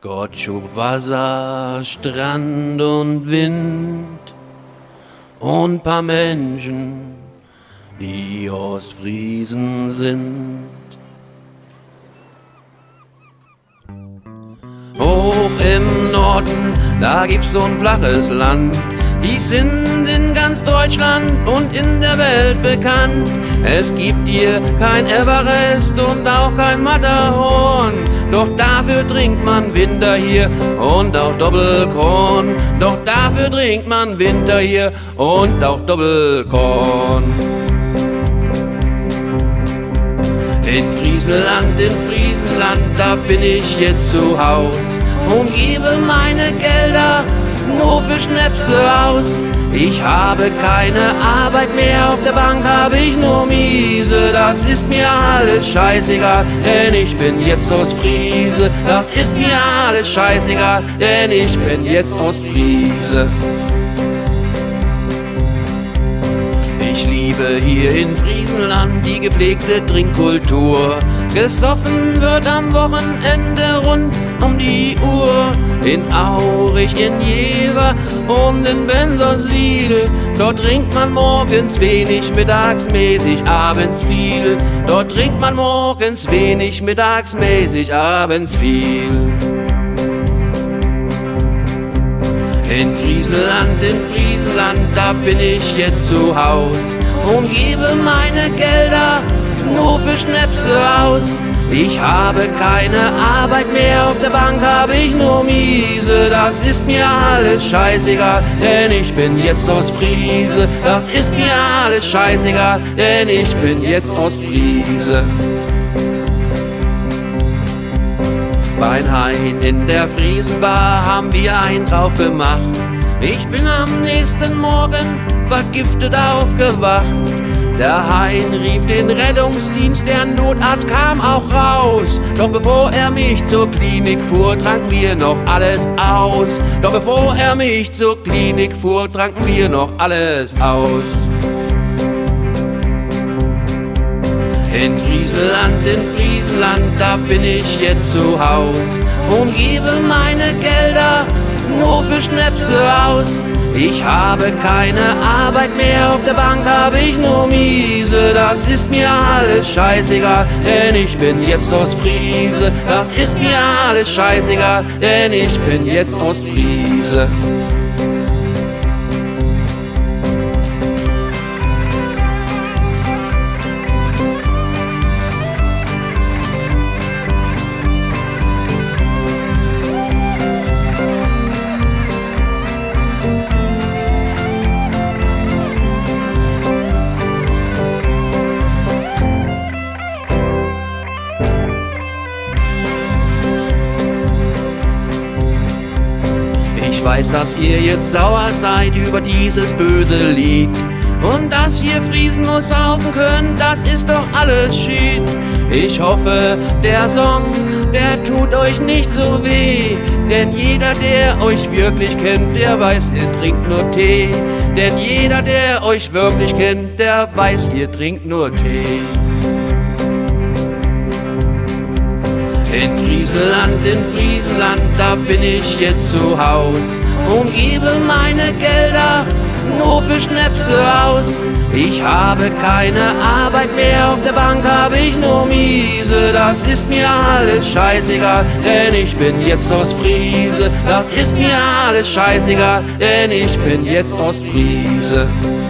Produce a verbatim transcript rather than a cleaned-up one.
Gott schuf Wasser, Strand und Wind und paar Menschen, die Ostfriesen sind. Hoch im Norden, da gibt's so ein flaches Land. Die sind in ganz Deutschland und in der Welt bekannt. Es gibt hier kein Everest und auch kein Matterhorn. Doch dafür trinkt man Winter hier und auch Doppelkorn. Doch dafür trinkt man Winter hier und auch Doppelkorn. In Friesland, in Friesland, da bin ich jetzt zu Haus und gebe meine Gelder nur für Schnäpse aus. Ich habe keine Arbeit mehr, auf der Bank habe ich nur Miese. Das ist mir alles scheißegal, denn ich bin jetzt Ostfriese. Das ist mir alles scheißegal, denn ich bin jetzt Ostfriese. Ich liebe hier in Friesland die gepflegte Trinkkultur. Gesoffen wird am Wochenende rund um die Uhr. In Aurich, in Jever und in Bensersiel. Dort trinkt man morgens wenig, mittags mäßig, abends viel. Dort trinkt man morgens wenig, mittags mäßig, abends viel. In Friesland, in Friesland, da bin ich jetzt zu Haus und gebe meine Gelder nur für Schnäpse aus. Ich habe keine Arbeit mehr, auf der Bank habe ich nur Miese. Das ist mir alles scheißegal, denn ich bin jetzt Ostfriese. Das ist mir alles scheißegal, denn ich bin jetzt Ostfriese. Beim Hain in der Friesenbar haben wir einen drauf gemacht. Ich bin am nächsten Morgen vergiftet aufgewacht. Der Hain rief den Rettungsdienst, der Notarzt kam auch raus. Doch bevor er mich zur Klinik fuhr, tranken wir noch alles aus. Doch bevor er mich zur Klinik fuhr, tranken wir noch alles aus. In Friesland, in Friesland, da bin ich jetzt zu Haus und gebe meine Gelder nur für Schnäpse aus. Ich habe keine Arbeit mehr, auf der Bank habe ich nur Miese. Das ist mir alles scheißegal, denn ich bin jetzt Ostfriese. Das ist mir alles scheißegal, denn ich bin jetzt Ostfriese. Ich weiß, dass ihr jetzt sauer seid über dieses böse Lied und dass ihr Friesen nur saufen könnt, das ist doch alles Schied. Ich hoffe, der Song, der tut euch nicht so weh, denn jeder, der euch wirklich kennt, der weiß, ihr trinkt nur Tee. Denn jeder, der euch wirklich kennt, der weiß, ihr trinkt nur Tee. In Friesland, in Friesland, da bin ich jetzt zu Haus und gebe meine Gelder nur für Schnäpse aus. Ich habe keine Arbeit mehr, auf der Bank habe ich nur Miese. Das ist mir alles scheißegal, denn ich bin jetzt Ostfriese. Das ist mir alles scheißegal, denn ich bin jetzt Ostfriese.